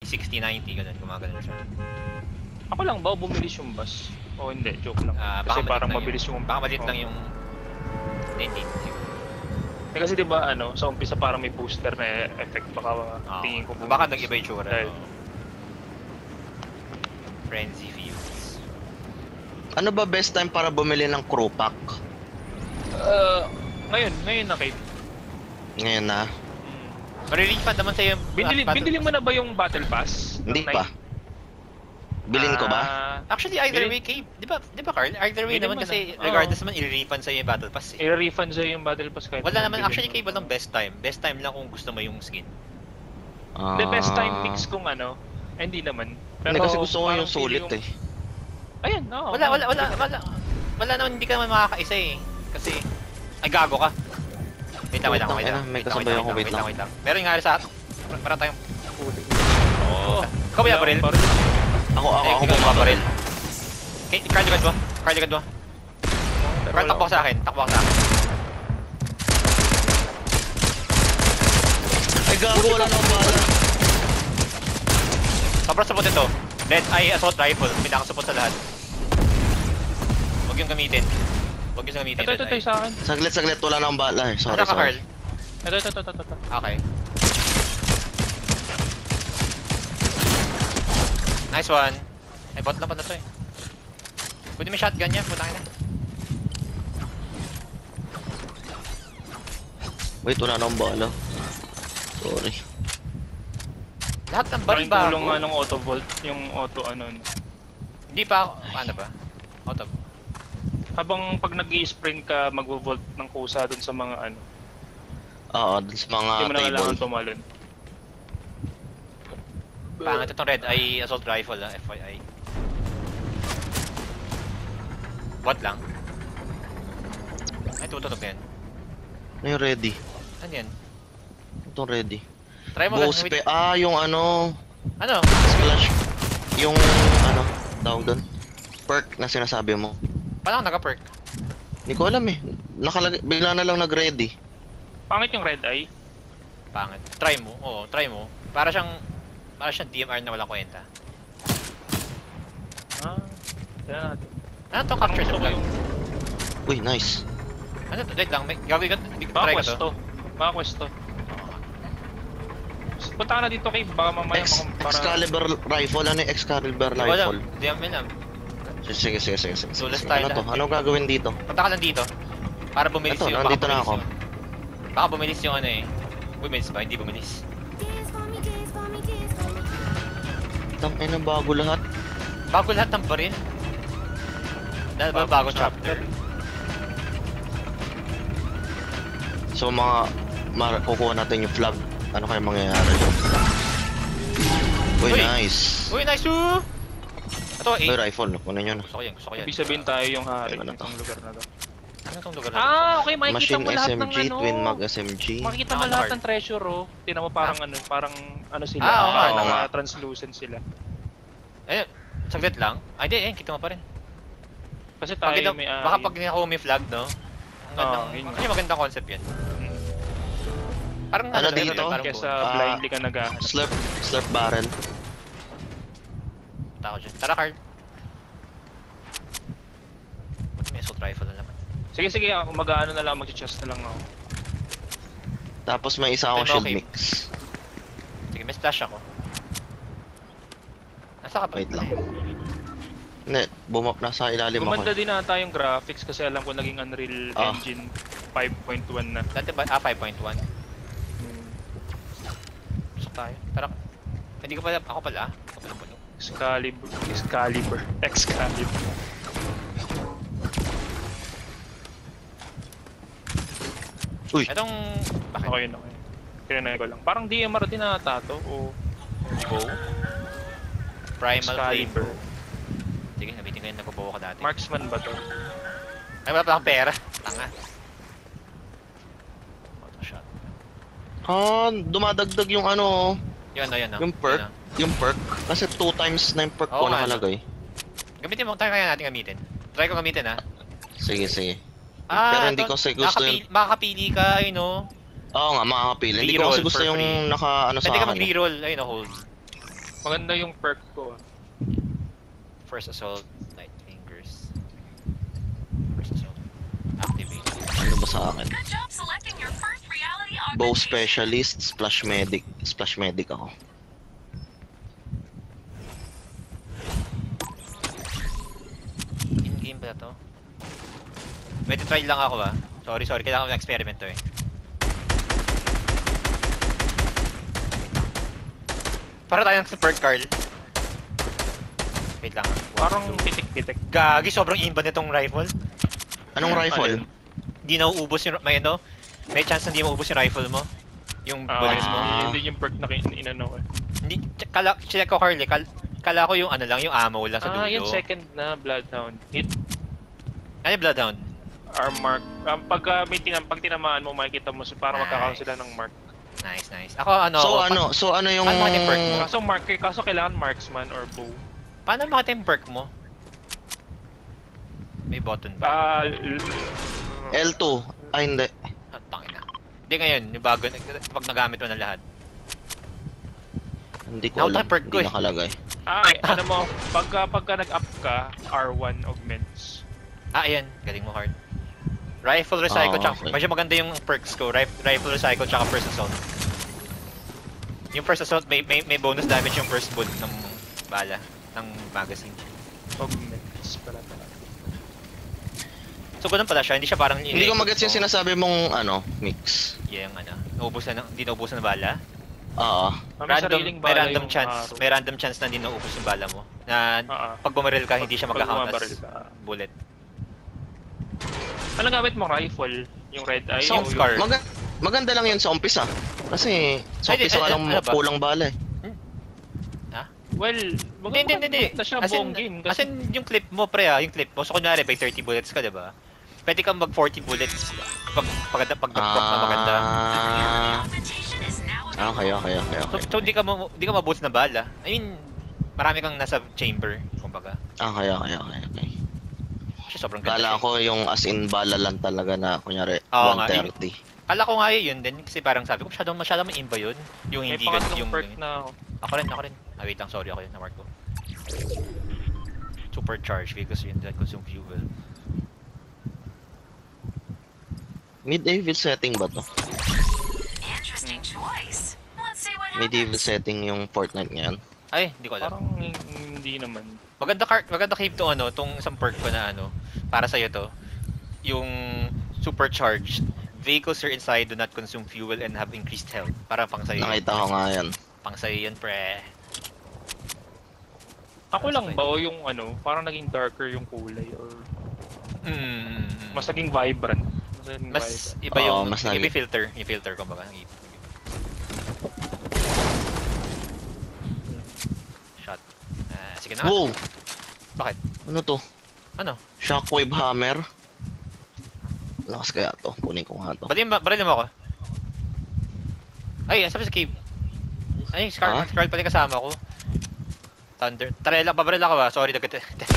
60, 90, ganun, gumagano'n siya. Ako lang ba bumilis yung bus? O hindi, joke lang. Kasi parang mabilis yung... Baka maliit lang yung... Hindi. Kasi diba ano, sa umpisa parang may booster na effect, baka tingin ko bumilis. Baka nag-iba yung tsura. Dahil... Frenzy Fields. Ano ba best time para bumili ng crew pack? Ngayon na Kate. Ngayon na? Marirefund naman sa'yo yung... Binili mo na ba yung battle pass? Hindi pa. Bilin ko ba? Actually, either way, Cape. Di ba Carl? Either way naman kasi regardless naman, i-refund sa'yo yung battle pass eh. I-refund sa'yo yung battle pass kahit... Wala naman, actually Cape, walang best time. Best time lang kung gusto mo yung skin. The best time mix kung ano, hindi naman. Pero hindi kasi gusto ko yung sulit eh. Ayun, oo. Wala naman, hindi ka naman makakaisa eh. Kasi, ay gago ka. Wait lang. May kasabay ako, wait lang. Meron nga sa atin. Para tayong... Oo. Ikaw ba yung baril? Ako baril. Carl, ligad mo. Carl, takbo ka sa akin. Ay gago, wala nang bala. Sobrang support ito. Red Eye Assault Rifle. Pinakasupport sa lahat. Huwag yung gamitin. Ito sa akin. Saglit, wala nang bala eh. Sorry. Carl? Ito. Okay. Nice one. Ay, bot lang pa na to eh. Pwede may shotgun niya, putangin na. Wait, wala nang bala. Sorry. Lahat ng baril bago. Parang tulong nga ng auto vault, yung auto ano. Hindi pa ako, paano ba? Auto. Habang pag nag-i-sprint ka, magvo-vault ng kusa dun sa mga ano. Oo, dun sa mga hindi mo na table. kailangan tumalon. Pangit itong Red Eye Assault Rifle FYI. Bot lang. Ay, tutunog yan. Ano yung ready? Ano yan? Itong ready. Try mo Boost lang. yung ano. Ano? Splash. Yung ano, tawag doon. Perk na sinasabi mo. Paano naka-perk? Hindi ko alam eh. Bigla na lang nag-ready. Pangit yung red eye. Pangit. Try mo. Oo, try mo. Para siyang DMR na walang kwenta. Kaya natin. Ano to? Capture supply. Uy, nice. Ano to? Wait lang. Gagawin ka. Try ka to. Mga quest to. Punta ka na dito kay baka mamaya Excalibur rifle. Ano yung Excalibur rifle? Hindi namin alam. Sige. Duelist tayo Ano to? Anong gagawin dito? Punta ka lang dito. Para bumilis yung... nandito na ako. Baka bumilis yung ano eh. Bumilis ba? Hindi bumilis. Tangay na bago lahat. Bago lahat ng baril. Dahil ba bago chapter? So kukuha natin yung flag. Ano kaya mangyayari? Uy, nice. Uy, nice too! Ito, Uy, rifle. Kunin nyo na. Gusto ko yan. Ibig sabihin tayo yung hari ng lugar na to. Ano itong lugar na to? Okay, makikita Machine mo lahat ng SMG, Twin Mag SMG. Makikita mo lahat ng treasure oh. Tingnan mo parang ano sila. oo. Translucent sila. Ayun, saglit lang. Ay, hindi, kita mo pa rin. Kasi tayo may... Baka pag nakakuha may flag, no? Kasi magandang concept yan. Parang ano dito? Kesa blindly ka naghahanap. Slurp barrel. Punta ko dyan. Tara, Carl. Buti may assault rifle na naman. Sige, mag-ano na lang, mag-chest na lang ako. Tapos may isa akong shield mix. Sige, may splash ako. Nasa ka ba? Wait lang. Hindi, nasa ilalim ako. Gumanda din ata yung graphics kasi alam ko naging Unreal Engine 5.1 na. Dati ba? 5.1. Gusto tayo. Tara. Hindi ko pala, ako pala. Excalibur. Uy! Itong... Okay. Kinanay ko lang. Parang DMR din ata to o... Bow? Primal Excalibur. Flame. Sige, nabitin ko yung nagbabawa ka dati. Marksman ba to? Ay, wala pa akong pera. Tanga. Autoshot. Dumadagdag yung ano. Yan. Yung perk. Yung perk. Kasi 2 times na yung perk ko nakalagay. Gamitin mo. Tayo kaya natin gamitin. Try ko gamitin ha. Sige. Pero hindi ko kasi gusto yung... Makakapili ka, ayun o. Oo nga, makakapili. Hindi ko kasi gusto yung naka-ano sa akin. Pwede ka mag-reroll. Ayun o, hold. Maganda yung perk ko. First assault, light fingers. First assault. Activate. Ano ba sa akin? Good job selecting your first reality Bow augmentation. specialist, splash medic. Splash medic ako. In-game ba to? Pwede try lang ako ah. Sorry, kailangan ko ng experiment to eh. Para tayong sa perk, Carl. Wait lang. Parang pitik-pitik. Gagi, sobrang imba nitong rifle. Anong rifle? Ayun. Hindi na uubos yung, may ano, may chance na hindi maubos yung rifle mo. Yung bullets mo. Hindi yung perk na inano eh. Hindi, check ko Carl eh. Kala ko yung ano lang, yung ammo lang sa dulo. Yung second na Bloodhound. Hit Ano yung Bloodhound? our mark. Pag tinamaan mo, makikita mo parang magkakaroon sila ng mark. Nice. Ako ano, So ano yung... Ano yung perk mo? Kaso kailangan marksman or bow. paano makita yung perk mo? May button ba? L2. Ay, hindi. Ah, tangina. Hindi ngayon, yung bago, pag nagamit mo na lahat. Hindi ko Nauta alam. perk ko Hindi eh. nakalagay. Ano mo, pagka nag-up ka, R1 augments. Ayan, galing mo hard. Rifle recycle, tsaka, okay. medyo maganda yung perks ko. Rifle recycle, tsaka first assault. Yung first assault, may bonus damage yung first bullet ng bala, ng magazine. Augments pala talaga. So ganun pala siya, hindi siya parang... Hindi ko magets yung sinasabi mong mix. Yung hindi naubusan ng bala. Oo. May random chance na hindi naubos yung bala mo. Na pag bumaril ka, hindi siya mag-count as bullet. Anong gamit mo? Rifle? Yung red eye? Yung scar. Maganda lang yun sa umpisa. Kasi sa Ay, umpisa ka lang ano ba? kulang bala eh. Well, Hindi. na siya buong game. As in, yung clip mo, pre yung clip mo. So, kunyari, may 30 bullets ka, diba? Pwede kang mag 40 bullets pag nag-drop na maganda. Augmentation is now Okay. So, di ka mabuti na bala. I mean, marami kang nasa chamber, kumbaga. Okay. Siya sobrang Kala ganda. ko yung as in bala lang talaga na kunyari Oo nga, 130. Kala ko nga yun din, kasi parang sabi ko, masyadong may imba yun. Yung May hindi pangatlong yung... perk na ako. Ako rin. Wait lang, sorry ako yun, na-mark ko. Supercharge, because yun that consume fuel. Medieval setting ba to? interesting choice. Let's see what Medieval happens. setting yung Fortnite ngayon. Ay, hindi ko alam. Parang hindi naman. Maganda cave to tong isang perk ko na para sa'yo to. Yung supercharged. Vehicles are inside do not consume fuel and have increased health. Para pang sa'yo. Nakita ko nga yan. Pang sa'yo yun, pre. Ako lang ba o yung parang naging darker yung kulay or mas naging vibrant? Mas iba yung, Oo, mas iba naging- yung filter. Yung filter, kumbaga. Shot. Sige na. Wow! Bakit? Ano to? Ano? Shockwave hammer? Lakas kaya to. Kunin ko nga to. Baril mo ako. Ay, sabi sa cave. Ay, Scarl pala yung kasama ko. Thunder. Babaril ako sorry. Ang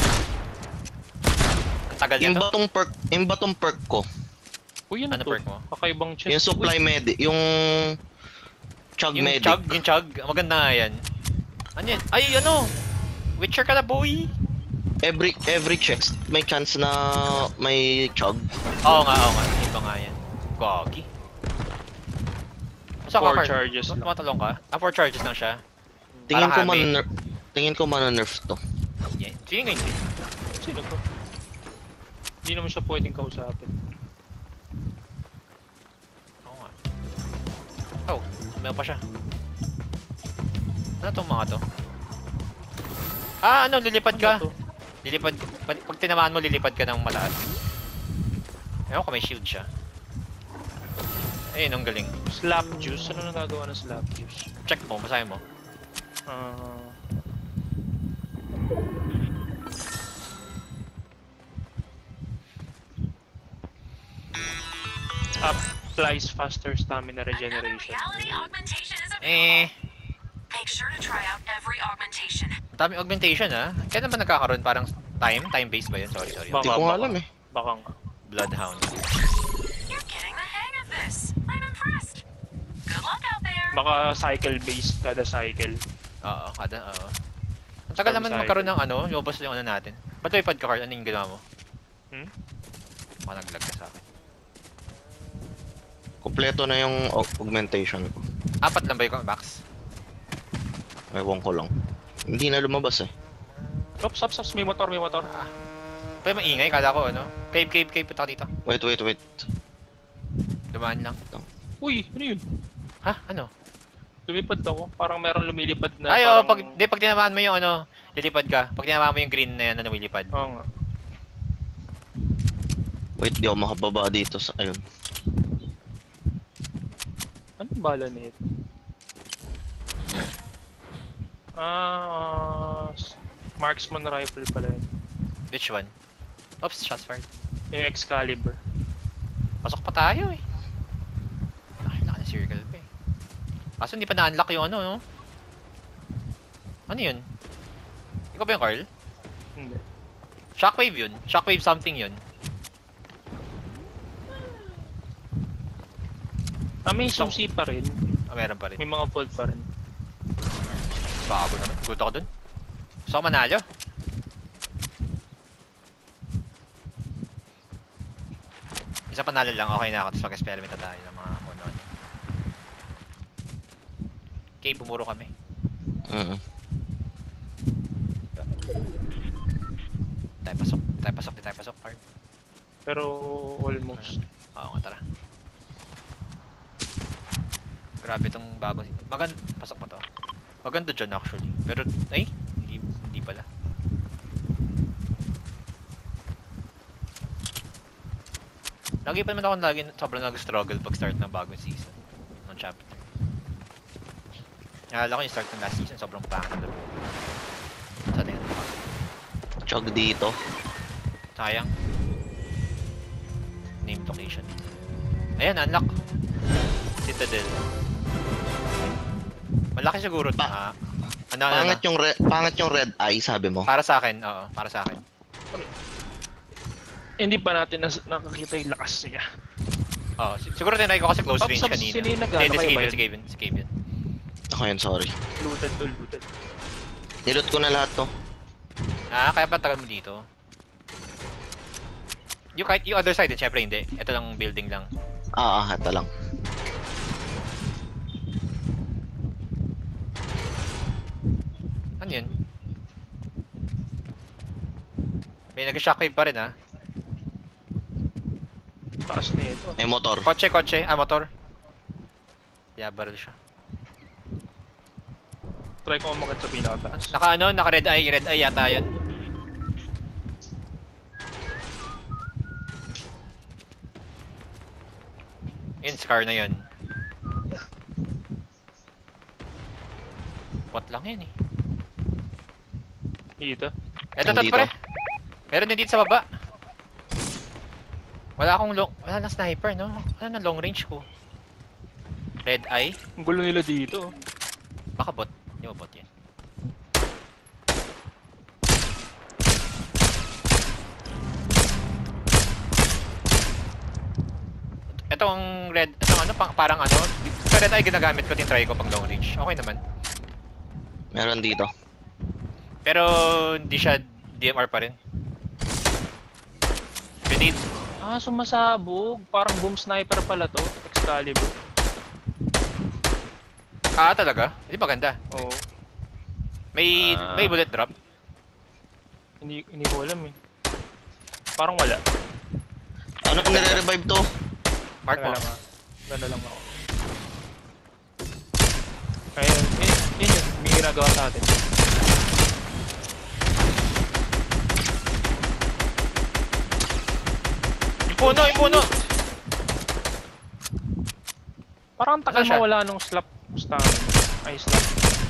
tagal Yung nito. batong perk ko. Uy, yun Ano to. perk mo? Kakaibang chest. Yung supply medic. Yung chug Yung medic. chug. Maganda nga yan. Ano yan? Ay, Witcher ka na, boy! Every chest may chance na may chug. Oo nga. Iba nga yan. Gogi. Basta 4 charges lang. Tumatalong ka? 4 charges lang siya. Tingin ko Parang tingin ko nerf to. Yeah. Feeling ko hindi. Sino to? Hindi naman siya pwedeng kausapin. Oo nga. Oh, meron pa siya. Ano tong mga to? Lilipad ka. Ano to? Lilipad. Pag tinamaan mo, lilipad ka ng mataas. Ewan ko, may shield siya. Ayun, ang galing. Slap juice? Ano nagagawa ng slap juice? Check mo, basahin mo. Applies faster stamina Another regeneration. reality augmentation is available. Make sure to try out every augmentation. Daming augmentation Kailan ba nagkakaroon? Parang time-based ba yun? Sorry. Hindi ko nga alam eh. Baka nga. Bloodhound. You're getting the hang of this. I'm impressed. Good luck out there. Baka cycle based kada cycle. Oo, oo. Ang tagal naman magkaroon ng ano, lumabas yung ano natin. Ba't may ipad ka, Carl? Ano yung ginawa mo? Baka nag-lag ka sa akin. Kompleto na yung augmentation ko. 4 lang ba yung max? Ewan ko lang. Hindi na lumabas eh. Stop. May motor. Pero maingay, kala ko ano. Cave, punta ka dito. Wait. Dumaan lang. Uy, ano yun? Ha? Ano? Lumipad ako. Parang meron lumilipad na Ay, parang... pag tinamaan mo yung ano, lilipad ka. Pag tinamaan mo yung green na yan na lumilipad. Oo nga. Wait, di ako makababa dito sa... Ayun. Anong bala na ito? Marksman rifle pala yun. Which one? Oops, shots fired. Yung Excalibur. Pasok pa tayo eh. Ay, laki na circle pa eh. Kaso hindi pa na-unlock yung ano, no? Ano yun? Ikaw ba yung Carl? Hindi. Shockwave yun. Shockwave something yun. May susi pa rin. Meron pa rin. May mga vault pa rin. Bago naman. Good ako dun. Gusto ko manalo. Isa panalo lang, okay na ako. Tapos mag-experiment na tayo ng mga ano. Okay, bumuro kami. Tayo pasok, Carl. Pero almost. Oo nga, tara. Grabe itong bago. Pasok pa to. Maganda dyan actually. Pero, ay, hindi pala. Lagi pa naman ako sobrang nag-struggle pag start ng bagong season. Ng chapter. Naalala ko yung start ng last season, sobrang pangit na doon. Sa tingin mo. Chug dito. Sayang. Name location. Ayan, unlock. Citadel. Malaki siguro. Pangit yung red eye, sabi mo. Para sa akin, oo. Para sa akin. Hindi pa natin nakakita yung lakas niya. Oo. Siguro tinry ko kasi close range kanina. Sino yung nag-ano kayo ba yun? Si Gabe yun. Ako yun, sorry. Looted. Nilot ko na lahat to. Kaya pa tagal mo dito. Yung other side, syempre hindi. Ito lang building lang. Ito lang. Ano yun? May nag-shockwave pa rin Taas na ito. May motor. Kotse. Motor. Barrel siya. Try ko umakit sa pinakataas. Naka red eye yata yun. Yun, scar na yun. What lang yun eh. Dito? Eto pre. Meron din dito sa baba. Wala nang sniper, no? Wala nang long range ko. Red eye. Ang gulo nila dito. Baka bot. Hindi mo bot yan. Itong parang ano. Sa red eye ginagamit ko, try ko pang long range. Okay naman. Meron dito. Pero hindi siya DMR pa rin. Grenade. Sumasabog. Parang boom sniper pala to. Excalibur. Talaga? Hindi maganda. Oo. May bullet drop? Hindi ko alam eh. Parang wala. Ano kung nire-revive to? Mark mo. Ganda lang ako. Kaya yun. May ginagawa sa atin. Puno! Parang tagal mawala nung slap stamina. Ay, slap.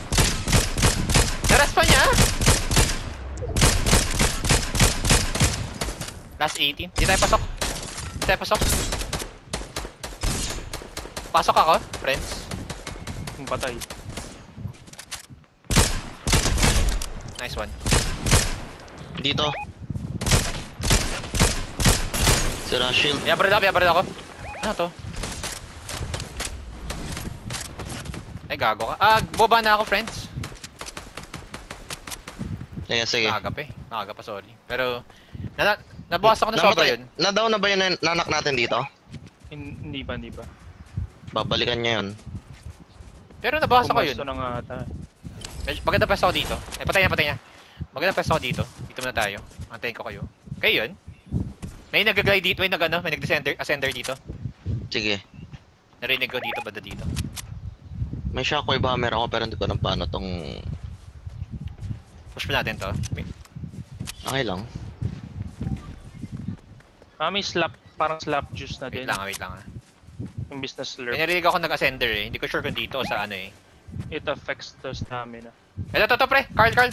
Naras pa niya! Last 18. Hindi tayo pasok. Pasok ako, friends. Yung patay. Nice one. Dito. Sira shield. Yabaril ako. Ano to? Ay, gago ka. Boba na ako, friends. Sige. Maaga pa, sorry. Pero, nabawas ako na sobra yun. Na-down na ba yun nanak natin dito? Hindi ba? Babalikan niya yun. Pero nabawas ako yun. Pumasto na nga ata. Maganda pwesto ako dito. Patay niya. Maganda pwesto ako dito. Dito muna tayo. Antayin ko kayo. Kayo yun? May nag-glide dito, may nag-ascender dito. Sige. Narinig ko dito, banda dito. May shockwave hammer ako pero hindi ko alam paano tong... Push pa natin to. Okay lang. May parang slap juice na din. Wait lang. Yung business May slurp. narinig ako nag-ascender eh. Hindi ko sure kung dito o sa ano eh. It affects the stamina. Ito, pre! Carl!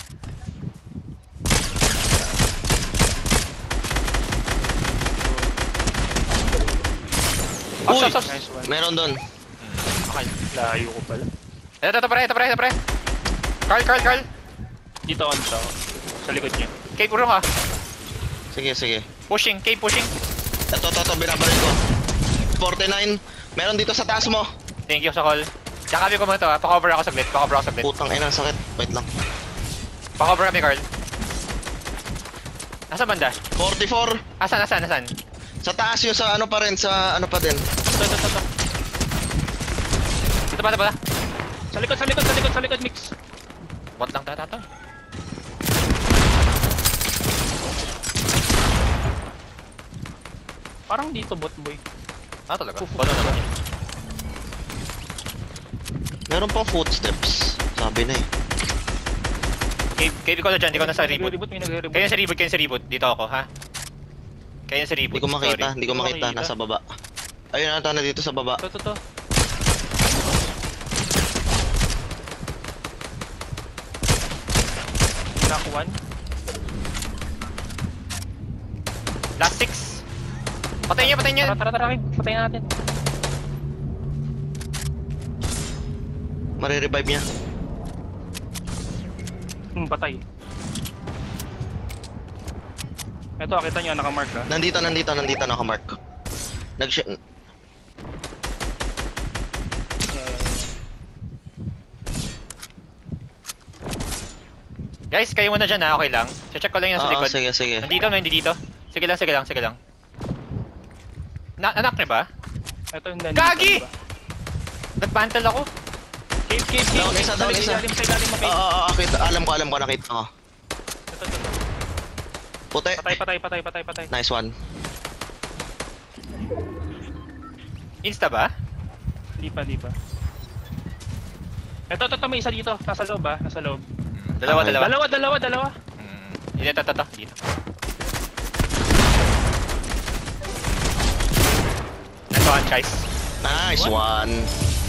Uy! Ops! Nice one. Meron doon. Okay. Layo ko pala. Ito, pre! Carl! Dito on to. Sa likod niya. Cave, urong ka. Sige. Pushing, Ito, binabaril ko. 49. Meron dito sa taas mo. Thank you sa call. Jackabi ko muna to ha. Pa-cover ako saglit. Putang ina, sakit. Wait lang. Pa-cover kami, Carl. Nasa banda? 44. Asan? Sa taas yung sa ano pa rin, sa ano pa din. Ito. Dito ba? Sa likod, mix. Bot lang to. Parang dito bot boy. Talaga? Bot naman yun. Meron pang footsteps. Sabi na eh. Cave, ikaw na dyan. Ikaw na sa reboot. May nagre-reboot. Kayo sa reboot. Dito ako, ha? Kayo sa reboot. Hindi ko makita. Nasa baba. Ayun ata na dito sa baba. Ito. Knock one. Last 6. Patayin niya. Tara, patayin natin. Marirevive niya. Patay. Ito, kita nyo, nakamark ha. Nandito nakamark. Guys, kayo muna dyan ha. Okay lang. Check ko lang yung sa likod. Sige. Nandito. Sige lang. Anak niya ba? Ito yung dan. Gagi! Nagpantal ako. Cave. Down isa. Sa ilalim mo, cave. Kita. Alam ko, nakita ko. Ito. Puti. Patay. Nice one. Insta ba? Hindi pa. Ito, may isa dito. Nasa loob. Dalawa. Dito. Dito. Nice one, guys. Nice one.